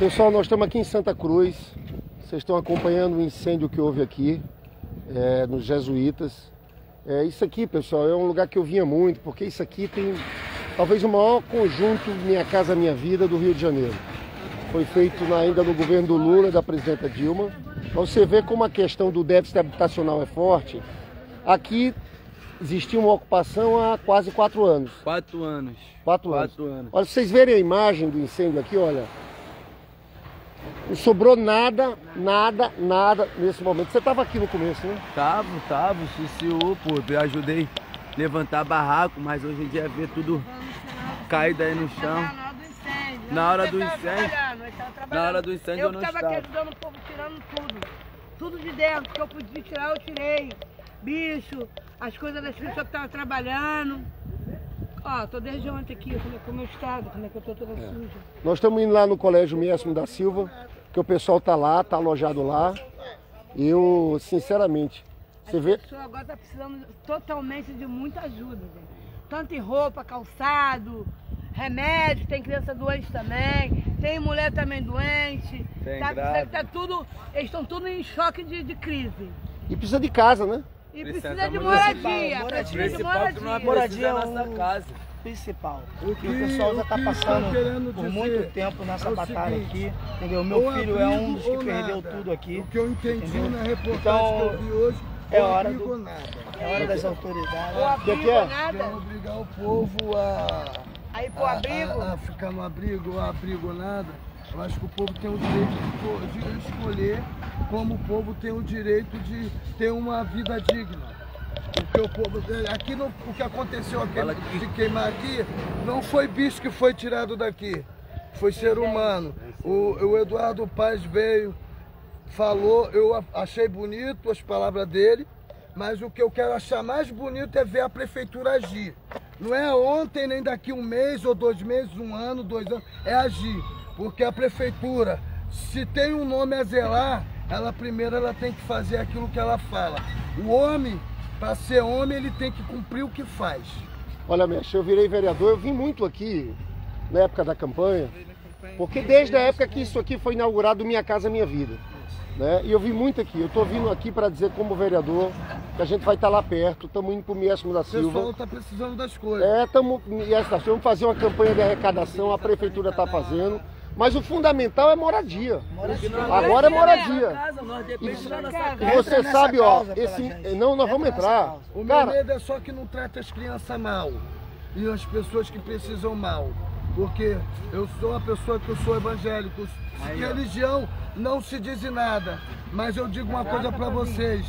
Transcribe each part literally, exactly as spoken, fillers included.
Pessoal, nós estamos aqui em Santa Cruz. Vocês estão acompanhando o incêndio que houve aqui, é, nos Jesuítas. É, isso aqui, pessoal, é um lugar que eu vinha muito, porque isso aqui tem talvez o maior conjunto Minha Casa Minha Vida do Rio de Janeiro. Foi feito na, ainda no governo do Lula, da presidenta Dilma. Pra você ver como a questão do déficit habitacional é forte. Aqui existia uma ocupação há quase quatro anos. Quatro anos. Quatro, quatro anos. anos. Olha, vocês verem a imagem do incêndio aqui, olha. Não sobrou nada, nada, nada nesse momento. Você estava aqui no começo, né? Tava, tava, C C U, pô, eu ajudei a levantar barraco, mas hoje em dia vê tudo caído aí no chão. Na hora do incêndio, na hora do incêndio eu não estava. Eu estava aqui ajudando o povo, tirando tudo. Tudo de dentro, que eu podia tirar, eu tirei. Bicho, as coisas das pessoas que estavam trabalhando. Ó, tô desde ontem aqui, como é que é o meu estado, como é que eu tô toda é. suja. Nós estamos indo lá no Colégio Miécimo da Silva, que o pessoal tá lá, tá alojado lá. Eu, sinceramente, você vê... A pessoa agora tá precisando totalmente de muita ajuda, gente. Tanto em roupa, calçado, remédio, tem criança doente também, tem mulher também doente. Tem tá, grávida. tá tudo, eles estão tudo em choque de, de crise. E precisa de casa, né? E Precisa precisa de moradia. moradia, precisa de moradia. Moradia é nossa o casa. principal. O que, E o pessoal já está passando por dizer muito tempo nessa é batalha seguinte, aqui, entendeu? Meu filho é um dos que perdeu nada. tudo aqui. O que eu entendi entendeu? na reportagem Então, que eu vi hoje, é ou hora abrigo do- ou nada. É hora das autoridades. Ou abrigo, que é? ou nada. Quer obrigar o povo a, Aí pro a, abrigo. a, a ficar no abrigo, ou abrigo ou nada. Eu acho que o povo tem o direito de, de escolher, como o povo tem o direito de ter uma vida digna. Porque o povo, aqui no, o que aconteceu aqui, de queimar aqui, não foi bicho que foi tirado daqui, foi ser humano. O, o Eduardo Paes veio, falou, eu achei bonito as palavras dele, mas o que eu quero achar mais bonito é ver a prefeitura agir. Não é ontem, nem daqui um mês ou dois meses, um ano, dois anos, é agir. Porque a prefeitura, se tem um nome a zelar, ela primeiro ela tem que fazer aquilo que ela fala. O homem, para ser homem, ele tem que cumprir o que faz. Olha, Mestre, eu virei vereador, eu vim muito aqui na época da campanha, porque desde a época que isso aqui foi inaugurado, Minha Casa Minha Vida. Né? E eu vim muito aqui, eu estou vindo aqui para dizer como vereador, que a gente vai estar lá perto, estamos indo para o Miécimo da O pessoal Silva. está precisando das coisas. É, estamos vamos fazer uma campanha de arrecadação, a prefeitura está fazendo, mas o fundamental é moradia. Agora é moradia. E você sabe, ó, esse, não, nós vamos entrar. O meu Cara, medo é só que não trate as crianças mal e as pessoas que precisam mal. Porque eu sou uma pessoa que eu sou evangélico, religião não se diz nada, mas eu digo uma coisa para vocês.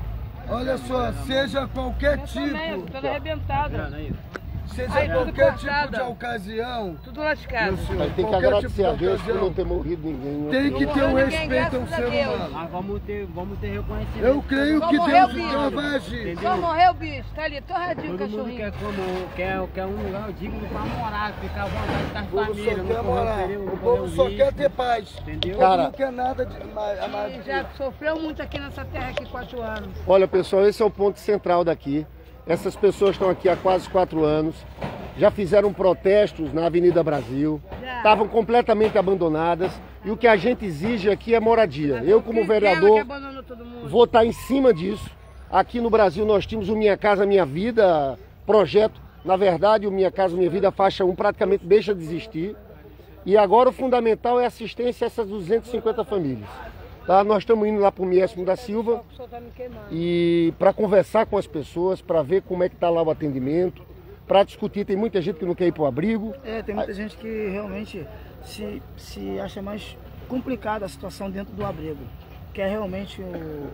Olha só, seja qualquer Eu também, eu tipo, tô toda arrebentada. seja Ai, tudo qualquer tipo cortada. de ocasião, Tudo lascado. meu senhor, mas tem que qualquer agradecer tipo de a Deus por não ocasião, ter morrido ninguém. né? tem que ter um morreu ninguém, respeito ao graças a ser Deus. humano. Mas vamos ter, vamos ter reconhecimento. Eu creio Só que morreu Deus, o bicho. Deus vai agir. Só morreu o bicho, tá ali, torradinho o Todo mundo cachorrinho. quer, como, quer, quer um lugar digno pra morar, ficar à vontade com as O povo famílias, só não quer correr morar, perigo, não o correr povo só risco, quer ter paz. entendeu? O Cara, povo não quer nada de mais. E já sofreu muito aqui nessa terra aqui quatro anos. Olha, pessoal, esse é o ponto central daqui. Essas pessoas estão aqui há quase quatro anos, já fizeram protestos na Avenida Brasil, Já. estavam completamente abandonadas e o que a gente exige aqui é moradia. Eu, como Quem dera que vereador, abandonou todo mundo. vou estar em cima disso. Aqui no Brasil nós tínhamos o Minha Casa Minha Vida projeto. Na verdade, o Minha Casa Minha Vida faixa um praticamente deixa de existir. E agora o fundamental é assistência a essas duzentas e cinquenta famílias. Tá? Nós estamos indo lá para o Miécimo da Silva O sol tá me queimando. e para conversar com as pessoas, para ver como é que está lá o atendimento, para discutir. Tem muita gente que não quer ir para o abrigo. É, tem muita gente que realmente se, se acha mais complicada a situação dentro do abrigo. Quer realmente o,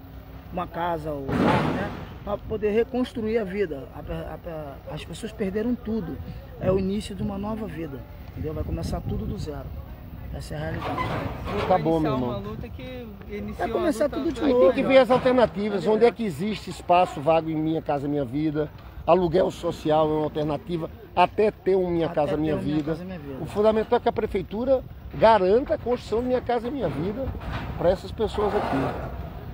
uma casa, o lar, né? Para poder reconstruir a vida. A- a- a- as pessoas perderam tudo. É o início de uma nova vida. Entendeu? Vai começar tudo do zero. Essa é a realidade. Tá bom, meu Uma irmão. luta que iniciou Vai começar a luta tudo de Aí novo. tem que ver as alternativas, onde é que existe espaço vago em Minha Casa Minha Vida. Aluguel social é uma alternativa, até ter um Minha Até Casa ter Minha um Minha Vida. Casa Minha Vida. O fundamental é que a prefeitura garanta a construção de Minha Casa Minha Vida para essas pessoas aqui.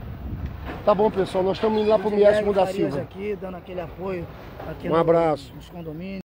Tá bom, pessoal, nós estamos indo lá para o Miécimo da Farias Silva. aqui, dando aquele apoio aqui Um no- abraço. nos condomínios.